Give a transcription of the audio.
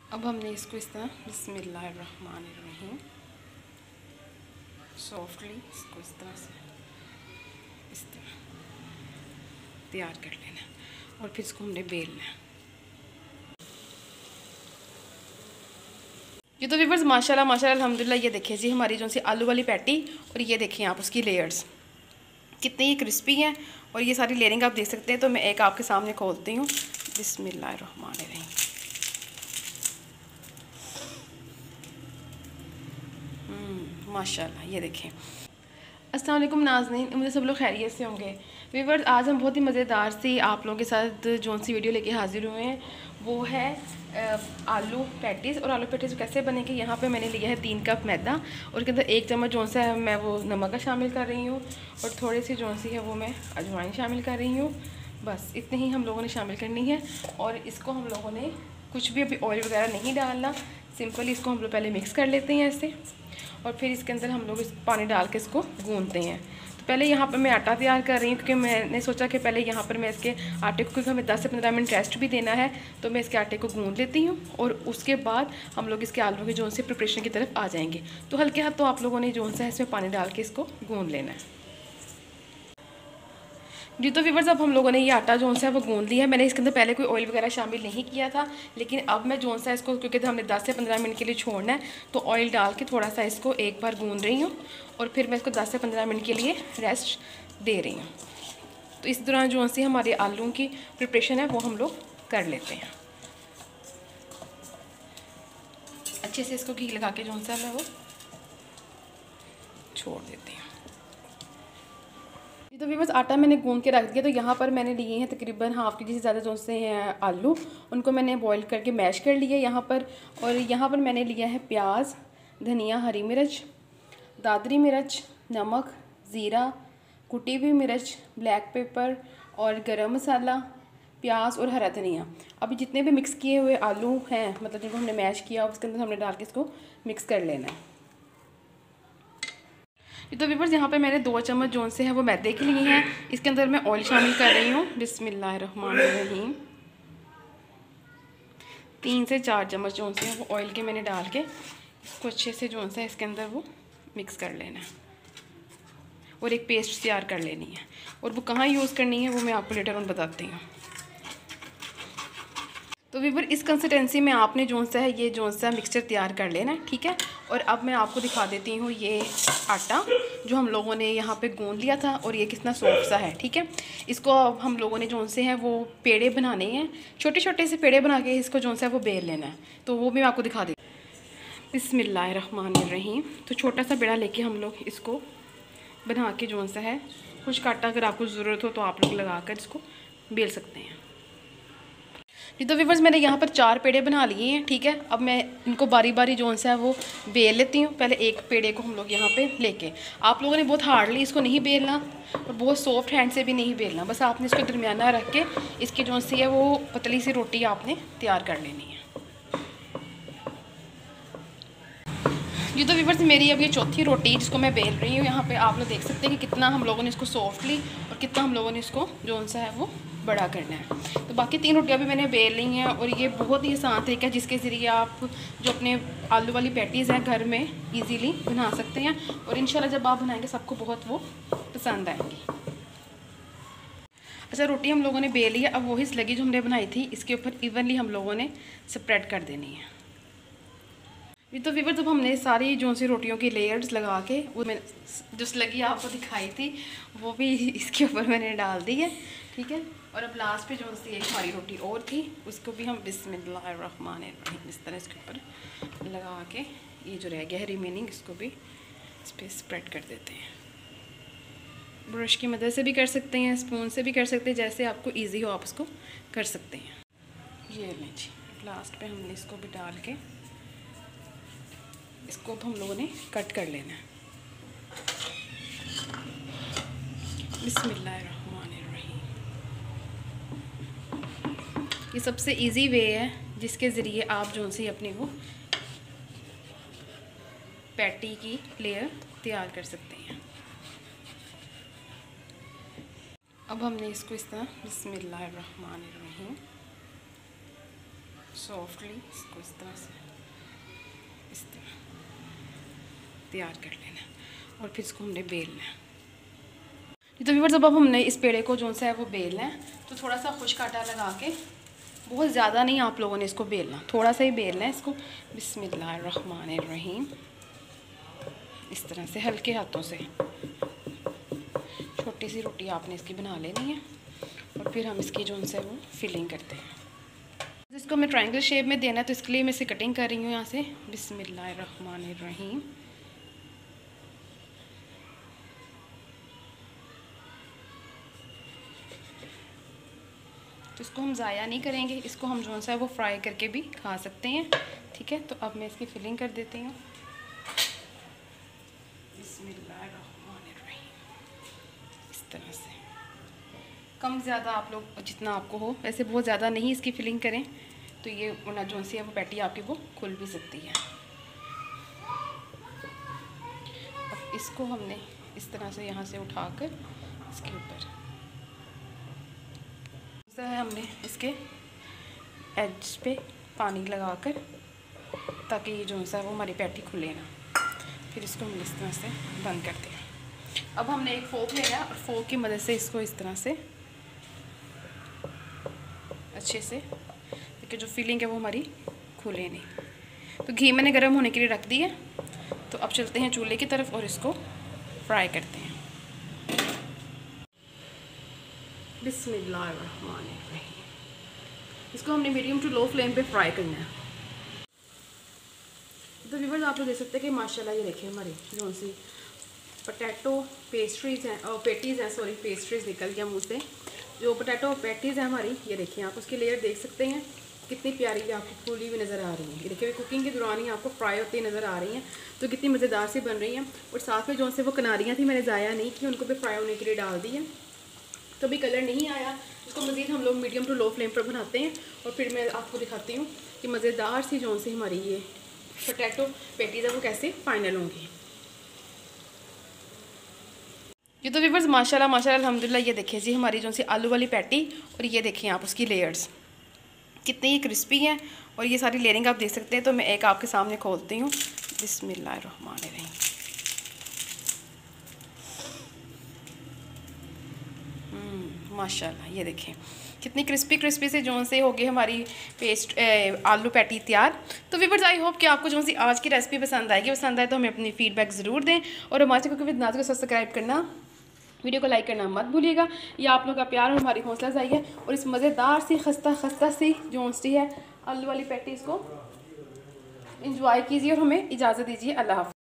अब हमने इसको इस तरह बिस्मिल्लाहिर्रहमानिर्रहीम सॉफ्टली इसको इस तरह से इस तरह तैयार कर लेना और फिर इसको हमने बेलना है। ये तो व्यूअर्स माशाल्लाह माशाल्लाह अल्हम्दुलिल्लाह, ये देखिए जी हमारी जो सी आलू वाली पैटी, और ये देखिए आप उसकी लेयर्स कितनी ही क्रिस्पी हैं और ये सारी लेयरिंग आप देख सकते हैं। तो मैं एक आपके सामने खोलती हूँ। बिस्मिल्लाहिर्रहमानिर्रहीम। माशाल्लाह, ये देखें। अस्सलाम वालेकुम नाज़रीन, मुझे सब लोग खैरियत से होंगे। व्यूअर्स आज हम बहुत ही मज़ेदार सी आप लोगों के साथ जो सी वीडियो लेके हाजिर हुए हैं वो है आलू पैटीज़। और आलू पैटीज़ कैसे बनेंगे, यहाँ पे मैंने लिया है 3 कप मैदा और उसके अंदर 1 चम्मच जो सा है मैं वो नमक का शामिल कर रही हूँ और थोड़ी सी जो सी है वो मैं अजवाइन शामिल कर रही हूँ। बस इतने ही हम लोगों ने शामिल करनी है और इसको हम लोगों ने कुछ भी अभी ऑयल वगैरह नहीं डालना, सिंपली इसको हम लोग पहले मिक्स कर लेते हैं ऐसे और फिर इसके अंदर हम लोग इस पानी डाल के इसको गूंदते हैं। तो पहले यहाँ पर मैं आटा तैयार कर रही हूँ क्योंकि मैंने सोचा कि पहले यहाँ पर मैं इसके आटे को, क्योंकि हमें 10 से 15 मिनट रेस्ट भी देना है, तो मैं इसके आटे को गूंद लेती हूँ और उसके बाद हम लोग इसके आलू के जो से प्रिपरेशन की तरफ आ जाएंगे। तो हल्के हाथ तो आप लोगों ने जो सा है इसमें पानी डाल के इसको गूंद लेना है जी। तो व्यूअर्स अब हम लोगों ने ये आटा जो सा है वो गूंद लिया है। मैंने इसके अंदर पहले कोई ऑयल वगैरह शामिल नहीं किया था, लेकिन अब मैं जो सा इसको, क्योंकि हमने 10 से 15 मिनट के लिए छोड़ना है, तो ऑयल डाल के थोड़ा सा इसको एक बार गूंद रही हूँ और फिर मैं इसको 10 से 15 मिनट के लिए रेस्ट दे रही हूँ। तो इस दौरान जो सी हमारे आलू की प्रिपरेशन है वो हम लोग कर लेते हैं। अच्छे से इसको घी लगा के जो सा मैं वो छोड़ देती हूँ। तो व्यूअर्स आटा मैंने गूंद के रख दिया। तो यहाँ पर मैंने लिए हैं तकरीबन हाफ़ के जी से ज़्यादा जो से हैं आलू, उनको मैंने बॉईल करके मैश कर लिया यहाँ पर। और यहाँ पर मैंने लिया है प्याज, धनिया, हरी मिर्च, दादरी मिर्च, नमक, ज़ीरा, कुटी हुई मिर्च, ब्लैक पेपर और गरम मसाला, प्याज और हरा धनिया। अभी जितने भी मिक्स किए हुए आलू हैं, मतलब जिनको हमने मैश किया, उसके अंदर हमने डाल के इसको मिक्स कर लेना है। तो व्यूअर्स यहाँ पे मैंने 2 चम्मच जो से है वो मैदे के लिए हैं। इसके अंदर मैं ऑयल शामिल कर रही हूँ। बिस्मिल्लाहिर्रहमानिर्रहीम। 3 से 4 चम्मच जो से है वो ऑयल के मैंने डाल के इसको अच्छे से जो सा है इसके अंदर वो मिक्स कर लेना है और एक पेस्ट तैयार कर लेनी है। और वो कहाँ यूज़ करनी है वो मैं आपको लेटर ऑन बताती हूँ। तो व्यूअर इस कंसिस्टेंसी में आपने जो सा है ये जो सा मिक्सचर तैयार कर लेना है, ठीक है। और अब मैं आपको दिखा देती हूँ ये आटा जो हम लोगों ने यहाँ पे गूंद लिया था और ये कितना सॉफ्ट सा है, ठीक है। इसको अब हम लोगों ने जो से है वो पेड़े बनाने हैं, छोटे छोटे से पेड़े बना के इसको जो सा है वो बेल लेना है। तो वो भी मैं आपको दिखा देती हूँ। बिस्मिल्लाहिर्रहमानिर्रहीम। तो छोटा सा पेड़ा लेके हम लोग इसको बना के जो सा है कुछ काटा, अगर आपको ज़रूरत हो तो आप लोग लगा कर इसको बेल सकते हैं। तो व्यूअर्स मैंने यहाँ पर 4 पेड़े बना लिए हैं, ठीक है। अब मैं इनको बारी बारी जो सा है वो बेल लेती हूँ। पहले एक पेड़े को हम लोग यहाँ पे लेके, आप लोगों ने बहुत हार्डली इसको नहीं बेलना और बहुत सॉफ्ट हैंड से भी नहीं बेलना, बस आपने इसको दरमियाना रख के इसकी जो सी है वो पतली सी रोटी आपने तैयार कर लेनी है जी। तो व्यूअर्स मेरी अब ये चौथी रोटी जिसको मैं बेल रही हूँ, यहाँ पे आप लोग देख सकते हैं कि कितना हम लोगों ने इसको सॉफ्टली और कितना हम लोगों ने इसको जो सा है वो बड़ा करना है। तो बाकी 3 रोटियाँ भी मैंने बेल ली हैं और ये बहुत ही आसान तरीका है जिसके ज़रिए आप जो अपने आलू वाली पैटीज़ हैं घर में इजीली बना सकते हैं और इंशाल्लाह जब आप बनाएंगे सबको बहुत वो पसंद आएंगी। अच्छा, रोटी हम लोगों ने बेल ली है। अब वही लगी जो हमने बनाई थी इसके ऊपर इवनली हम लोगों ने स्प्रेड कर देनी है। तो व्यूअर्स जब हमने सारी जो सी रोटियों की लेयर्स लगा के वो मैंने जो लगी आपको दिखाई थी वो भी इसके ऊपर मैंने डाल दी है, ठीक है। और अब लास्ट पे जो सी एक हमारी रोटी और थी उसको भी हम बिस्मिल्लाहिर्रहमानिर्रहीम इस तरह इसके ऊपर लगा के ये जो रह गया है रिमेनिंग इसको भी इस पर स्प्रेड कर देते हैं। ब्रश की मदद से भी कर सकते हैं, स्पून से भी कर सकते हैं, जैसे आपको ईजी हो आप उसको कर सकते हैं। ये लें जी, लास्ट पे हमने इसको भी डाल के इसको तो हम लोगों ने कट कर लेना है। बिस्मिल्लाहिर्रहमानिर्रहीम। ये सबसे इजी वे है जिसके ज़रिए आप जो सी अपनी वो पैटी की लेयर तैयार कर सकते हैं। अब हमने इसको इस तरह बिस्मिल्लाहिर्रहमानिर्रहीम सॉफ्टली इसको इस तरह से इस तरह तैयार कर लेना है और फिर इसको हमने बेलना है। तो व्यूअर्स अब हमने इस पेड़े को जो सा है वो बेलना है, तो थोड़ा सा खुश्क आटा लगा के, बहुत ज़्यादा नहीं आप लोगों ने इसको बेलना, थोड़ा सा ही बेलना है इसको। बिस्मिल्लाहिर्रहमानिर्रहीम। इस तरह से हल्के हाथों से छोटी सी रोटी आपने इसकी बना लेनी है और फिर हम इसकी जो है वो फिलिंग करते हैं। इसको हमें ट्रायंगल शेप में देना है, तो इसके लिए मैं इसे कटिंग कर रही हूँ यहाँ से। बिस्मिल्लाहिर्रहमानिर्रहीम। तो इसको हम ज़ाया नहीं करेंगे, इसको हम जो सा है वो फ्राई करके भी खा सकते हैं, ठीक है। तो अब मैं इसकी फिलिंग कर देती हूँ। बिस्मिल्लाहिर्रहमानिर्रहीम। इस तरह से कम ज़्यादा आप लोग जितना आपको हो, वैसे बहुत ज़्यादा नहीं इसकी फिलिंग करें, तो ये ना जो सी है वो पैटी आपकी वो खुल भी सकती है। अब इसको हमने इस तरह से यहाँ से उठाकर इसके ऊपर हमने इसके एज पे पानी लगाकर, ताकि ये जो सा वो हमारी पैटी खुले ना, फिर इसको हम इस तरह से बंद करते हैं। अब हमने एक फोक लेना है और फोक की मदद से इसको इस तरह से अच्छे से, क्योंकि जो फिलिंग है वो हमारी खुले नहीं। तो घी मैंने गर्म होने के लिए रख दी है, तो अब चलते हैं चूल्हे की तरफ और इसको फ्राई करते हैं। बिस्मिल्लाहिर्रहमानिर्रहीम। इसको हमने मीडियम टू लो फ्लेम पे फ्राई करना है। तो व्यूअर्स आप लोग देख सकते हैं कि माशाल्लाह ये देखिए हमारी जो सी पोटैटो पेस्ट्रीज़ हैं, और पेटीज़ हैं, सॉरी पेस्ट्रीज़ निकल गया मुँह से। जो पोटैटो पैटीज़ हैं हमारी, ये देखिए आप उसकी लेयर देख सकते हैं कितनी प्यारी आपको फूली हुई नज़र आ रही है। ये देखिए कुकिंग के दौरान ही आपको फ्राई होती नज़र आ रही हैं, तो कितनी मज़ेदार सी बन रही हैं। और साथ में जो से वो किनारियाँ थी मैंने ज़ाया नहीं की, उनको भी फ्राई होने के लिए डाल दी है। तो भी कलर नहीं आया, इसको मज़ीद हम लोग मीडियम टू लो फ्लेम पर बनाते हैं और फिर मैं आपको दिखाती हूँ कि मज़ेदार सी जो सी हमारी ये पोटैटो पैटीज़ है वो कैसे फाइनल होंगी। ये तो व्यूअर्स माशाल्लाह माशाल्लाह अल्हम्दुलिल्लाह, ये देखिए जी हमारी जो सी आलू वाली पैटी, और ये देखिए आप उसकी लेयर्स कितनी क्रिस्पी हैं, और ये सारी लेयरिंग आप देख सकते हैं। तो मैं एक आपके सामने खोलती हूँ। बिस्मिल्लाहिर्रहमानिर्रहीम। माशाल्लाह ये देखें कितनी क्रिस्पी क्रिस्पी से जो से होगी हमारी पेस्ट आलू पैटी तैयार। तो व्यूअर्स आई होप कि आपको जो सी आज की रेसिपी पसंद आएगी। पसंद आए तो हमें अपनी फीडबैक ज़रूर दें, और हमारे चैनल को विद नाज़ को सब्सक्राइब करना, वीडियो को लाइक करना मत भूलिएगा। ये आप लोगों का प्यार और हमारी हौसला अफजाई है। और इस मज़ेदार सी खस्ता सी जो सी है आलू वाली पैटीज़ को इंजॉय कीजिए और हमें इजाज़त दीजिए। अल्लाह हाफ़िज़।